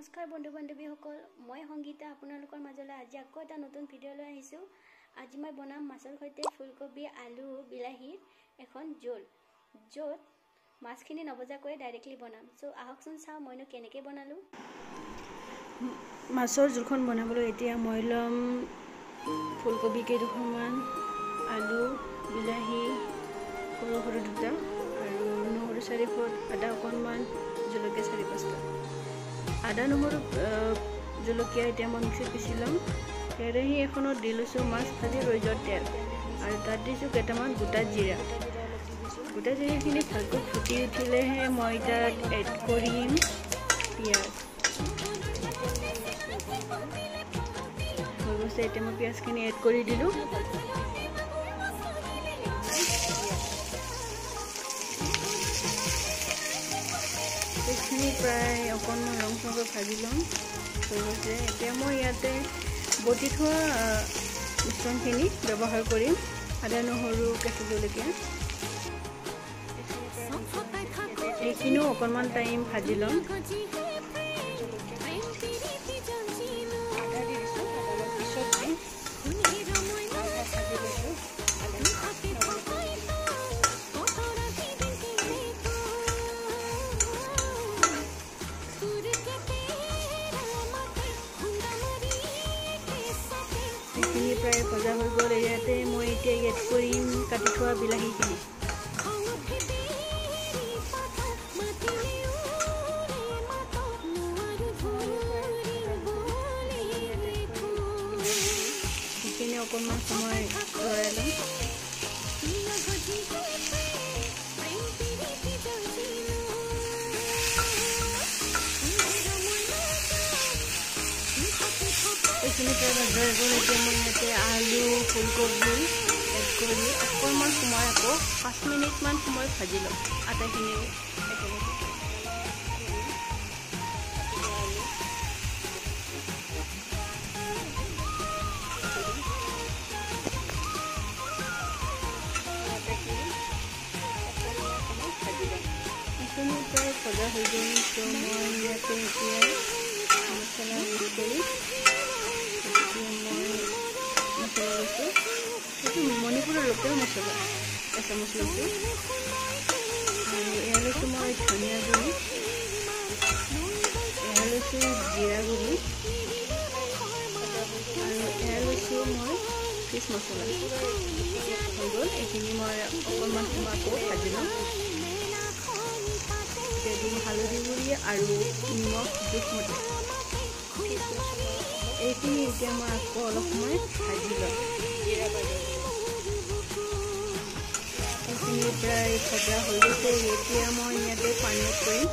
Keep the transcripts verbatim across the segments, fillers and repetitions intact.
নমস্কাৰ বন্ধু বান্ধৱীসকল, মই সংগীতা আপোনালোকৰ মাজলৈ আজি আকৌ এটা নতুন ভিডিঅ' লৈ আহিছোঁ। আজি মই বনাম মাছৰ সৈতে ফুলকবি, আলু, বিলাহী এখন জোল, য'ত মাছখিনি নভজাকৈ ডাইৰেক্টলি বনাম। চ' আহকচোন চাওঁ মইনো কেনেকৈ বনালোঁ। মাছৰ জোলখন বনাবলৈ এতিয়া মই ল'ম ফুলকবি কেইডোখৰমান, আলু, বিলাহী সৰু সৰু দুটা, আৰু নহৰু চাৰি ফুট, আদা অকণমান, জলকীয়া চাৰি পাঁচটা। আদা নহৰু জলকীয়া এতিয়া মই মিক্সিত পিচি ল'ম। কেৰাহী এখনত দি লৈছোঁ মাছ ভাজি ৰৈ যোৱা তেল, আৰু তাত দিছোঁ কেইটামান গোটা জিৰা। গোটা জিৰাখিনি ভালকৈ ফুটি উঠিলেহে মই তাত এড কৰিম পিঁয়াজ। হৈ গৈছে, এতিয়া মই পিঁয়াজখিনি এড কৰি দিলোঁ। এইখিনি প্ৰায় অকণমান ৰং চঙকৈ ভাজি ল'ম। হৈ গৈছে, এতিয়া মই ইয়াতে বটি থোৱা মিশ্ৰণখিনি ব্যৱহাৰ কৰিম। আদা নহৰু কেঁচা জলকীয়া এইখিনিও অকণমান টাইম ভাজি ল'ম। এইখিনি প্ৰায় ভজা হৈ গ'ল। ইয়াতে মই এতিয়া এড কৰিম কাটি থোৱা বিলাহীখিনি। সেইখিনি অকণমান সময় লৰাই ল'ম। এইখিনি প্ৰায় ভজা হৈ গ'ল। এতিয়া মই ইয়াতে আলু, ফুলকবি এড কৰি অকণমান সময় আকৌ পাঁচ মিনিটমান সময় ভাজি ল'ম। আটাইখিনি একেলগে এইখিনি প্ৰায় ভজা হৈ গ'ল। তো মই ইয়াতে এতিয়া মছলা মিক্স কৰি মই মছলা লৈছোঁ। এইটো মণিপুৰৰ লোকেল মছলা, এচামুচ লৈছোঁ। আৰু এয়া লৈছোঁ মই ধনিয়া গুড়ি, এয়া লৈছোঁ জিৰা গুড়ি, আৰু এয়া লৈছোঁ মই ফিছ মছলা। হৈ গ'ল, এইখিনি মই অকণমান সময় আকৌ ভাজি ল'ম। এতিয়া দিম হালধি গুড়ি আৰু নিমখ জোখমতে। এইখিনি এতিয়া মই আকৌ অলপ সময় ভাজি ল'ম। এইখিনি প্ৰায় ভজা হৈ গৈছে। এতিয়া মই ইয়াতে পানী এড কৰিম।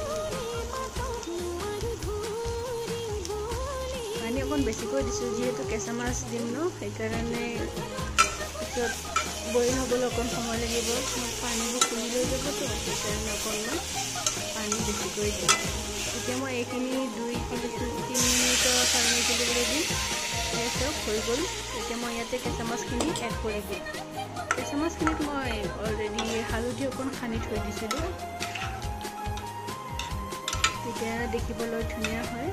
পানী অকণ বেছিকৈ দিছোঁ, যিহেতু কেঁচা মাছ দিম ন, সেইকাৰণে পিছত বইল হ'বলৈ অকণ সময় লাগিব। পানীবোৰ খুলি লৈ যাবতো, সেইকাৰণে অকণমান পানী বেছিকৈ দিম। এতিয়া মই এইখিনি দুই তিনি তিনি মিনিটৰ কাৰণে তুলিবলৈ দিম। এই চব হৈ গ'ল। এতিয়া মই ইয়াতে কেঁচা মাছখিনি এড কৰি দিম। কেঁচা মাছখিনিত মই অলৰেডি হালধি অকণ সানি থৈ দিছিলোঁ, তেতিয়া দেখিবলৈ ধুনীয়া হয়।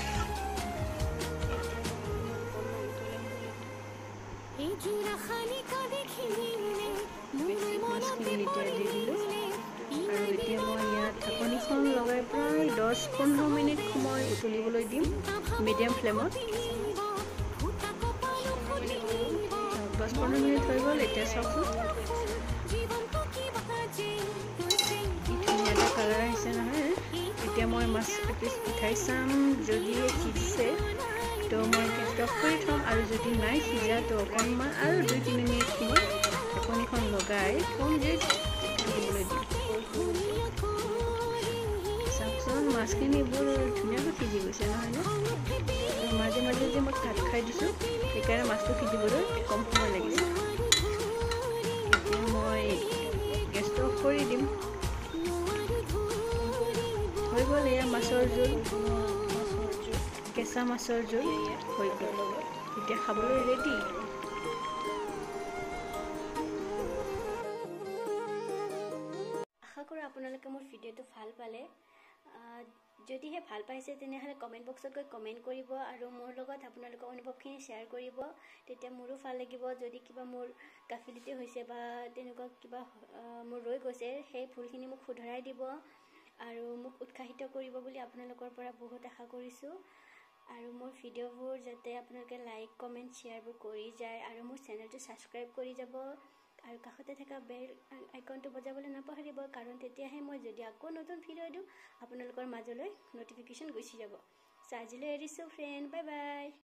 মাছখিনি এতিয়া দি দিলোঁ, আৰু এতিয়া মই ইয়াত ঢাকনিখন লগাই প্ৰায় দহ পোন্ধৰ মিনিট সময় উতলিবলৈ দিম মিডিয়াম ফ্লেমত। দহ পোন্ধৰ মিনিট হৈ গ'ল। এতিয়া চাওকচোন কি ধুনীয়া এটা কালাৰ আহিছে নহয়। এতিয়া মই মাছ এপিচ উঠাই চাম, যদি সিজিছে তো মই গেছ অফ কৰি থ'ম, আৰু যদি নাই সিজা তো অকণমান আৰু দুই তিনি মিনিট সময় ঢাকনিখন লগাই কম জুইত দিবলৈ দিম। চাওকচোন মাছখিনি বৰ ধুনীয়াকৈ সিজি গৈছে নহয়নে? মাজে মাজে যে মই কাট খাই দিছোঁ, সেইকাৰণে মাছটো সিজিবলৈ কম সময় লাগিছে। এতিয়া মই গেছটো অফ কৰি দিম। হৈ গ'ল, এয়া মাছৰ জোল, কেঁচা মাছৰ জোল হৈ গ'ল। এতিয়া খাবলৈ ৰেডি। আশা কৰোঁ আপোনালোকে মোৰ ভিডিঅ'টো ভাল পালে। যদিহে ভাল পাইছে তেনেহ'লে কমেণ্ট বক্সত গৈ কমেণ্ট কৰিব আৰু মোৰ লগত আপোনালোকৰ অনুভৱখিনি শ্বেয়াৰ কৰিব। তেতিয়া মোৰো ভাল লাগিব। যদি কিবা মোৰ গাফিলতি হৈছে বা তেনেকুৱা কিবা মোৰ ৰৈ গৈছে সেই ভুলখিনি মোক শুধৰাই দিব আৰু মোক উৎসাহিত কৰিব বুলি আপোনালোকৰ পৰা বহুত আশা কৰিছোঁ। আৰু মোৰ ভিডিঅ'বোৰ যাতে আপোনালোকে লাইক কমেণ্ট শ্বেয়াৰবোৰ কৰি যায় আৰু মোৰ চেনেলটো ছাবস্ক্ৰাইব কৰি যাব আৰু কাষতে থকা বেল আইকনটো বজাবলৈ নাপাহৰিব, কাৰণ তেতিয়াহে মই যদি আকৌ নতুন ভিডিঅ' দিওঁ আপোনালোকৰ মাজলৈ নটিফিকেশ্যন গুচি যাব। চ' আজিলৈ এৰিছোঁ ফ্ৰেণ্ড, বাই বাই।